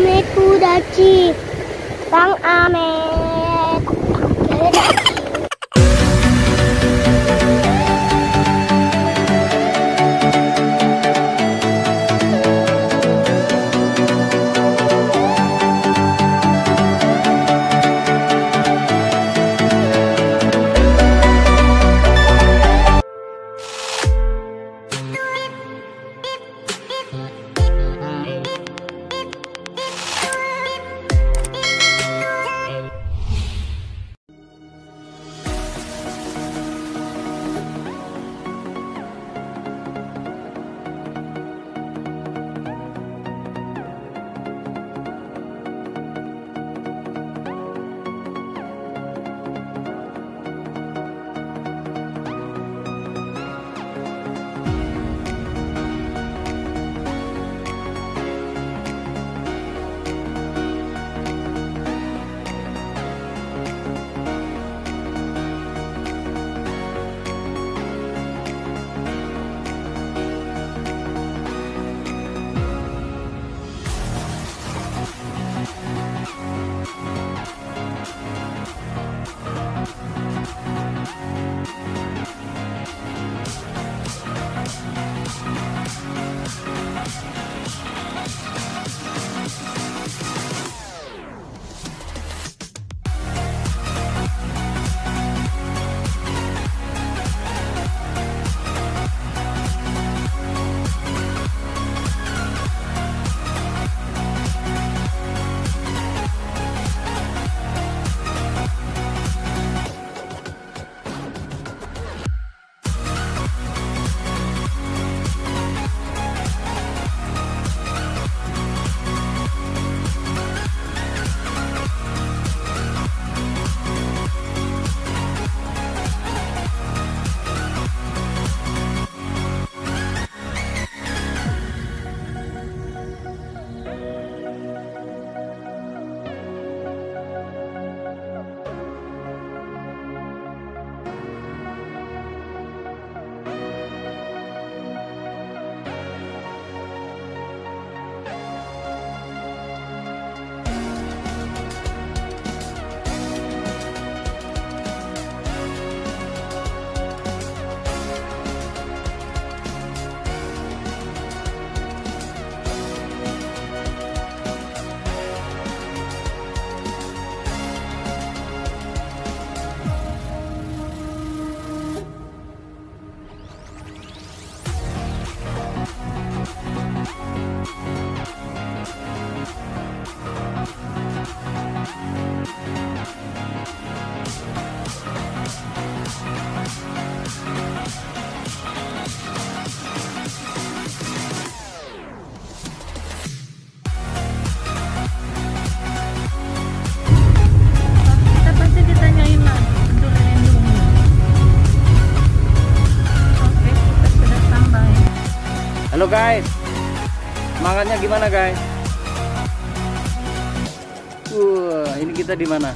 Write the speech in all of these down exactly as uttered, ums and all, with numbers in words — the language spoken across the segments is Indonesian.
Amet Kudaci, Bang Amet Kudaci. Halo guys, semangatnya gimana guys? Uh, ini kita di mana?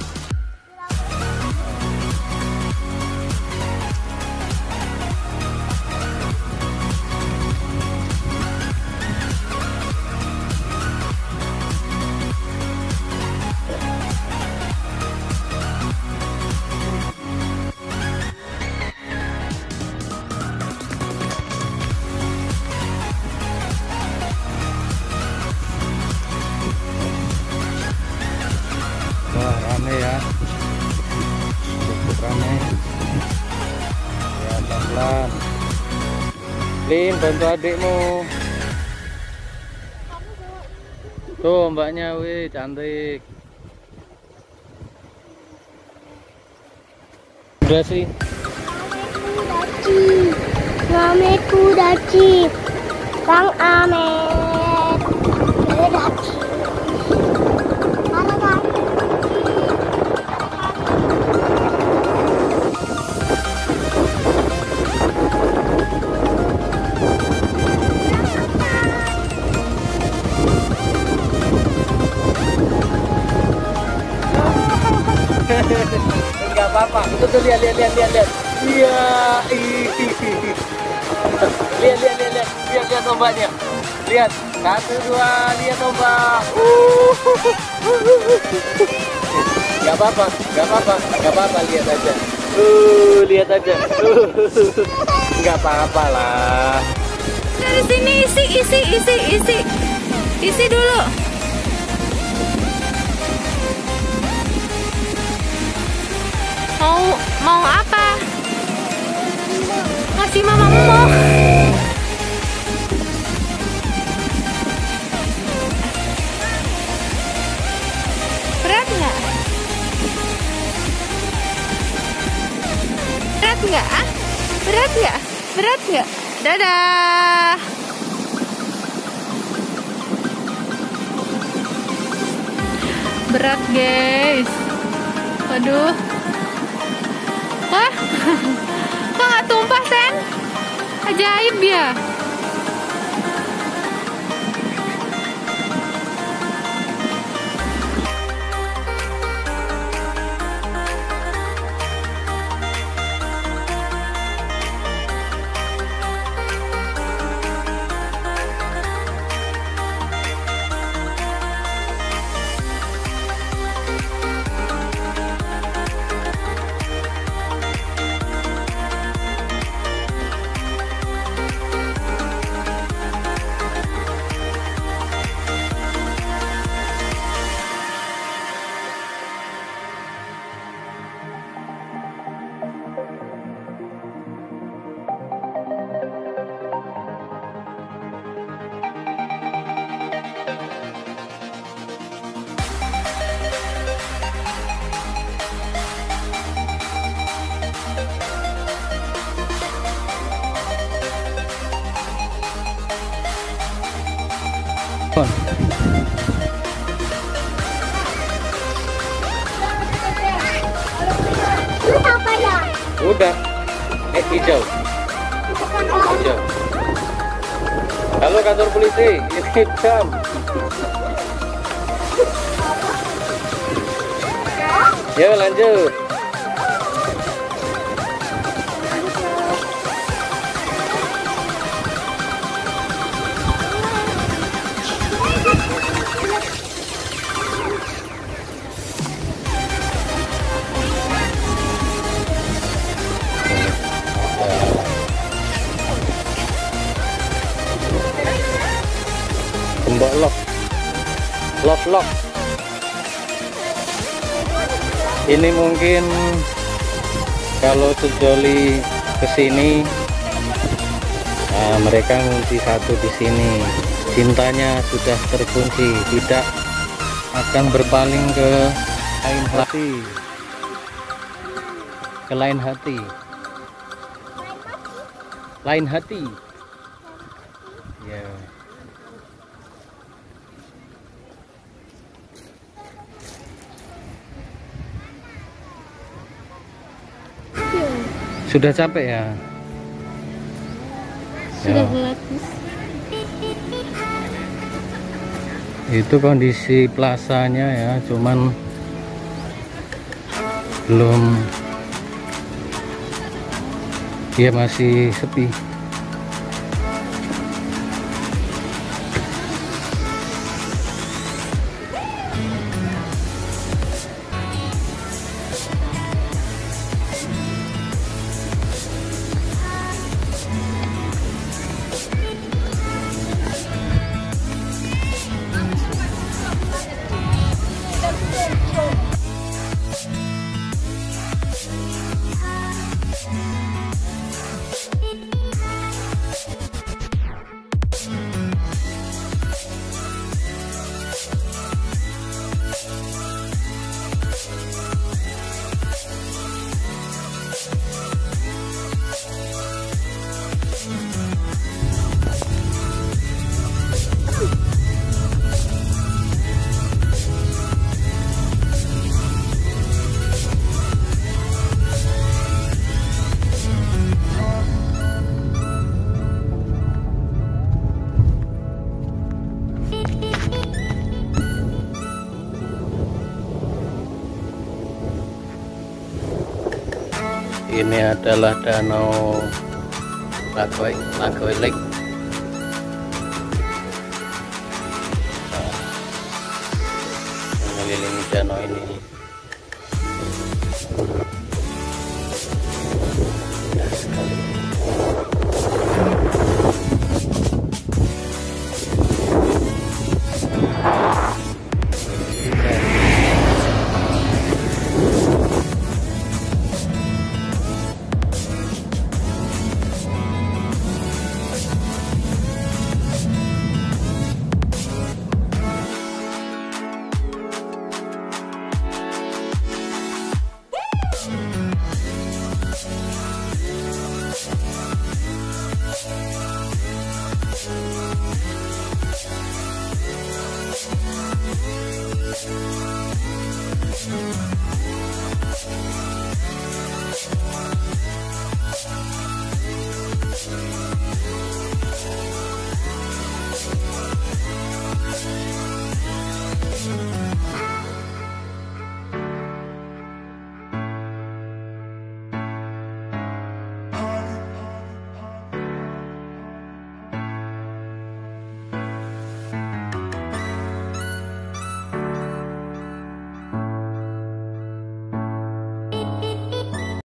Wah, rame ya, cukup rame ya. Pelan-pelan Lin, bantu adikmu tuh, mbaknya. Wih, cantik. Udah sih. Amet Kudaci, Bang Amet Kudaci. Enggak apa-apa. Itu tuh, lihat lihat lihat lihat lihat. Iya. Lihat lihat lihat lihat lihat lihat ombaknya. lihat. Satu, dua, lihat ombak. Gak apa-apa, gak apa-apa, gak apa-apa, lihat aja. Uh, lihat aja. Uh, gak apa-apa lah. Dari sini isi, isi, isi, isi, isi dulu. Mau, mau apa? Ngasih mama mau. Berat nggak? Berat nggak? Ah? Berat nggak? Berat nggak? Dadah. Berat guys. Waduh. Wah. Kok nggak tumpah Sen? Ajaib ya. Itu apa ya? Udah. Eh, hijau. Hijau. Halo kantor polisi, ini hitam. Yuk lanjut. Mbak lock, lock lock. Ini mungkin kalau sejoli kesini, nah, mereka ngunci satu di sini. Cintanya sudah terkunci, tidak akan berpaling ke lain hati, ke lain hati, lain hati. Ya. Sudah capek ya? Sudah Ya. gratis. Itu kondisi plasanya ya, cuman belum, dia masih sepi. Ini adalah danau Lagoy, Lagoy Lake. ngelilingi danau ini.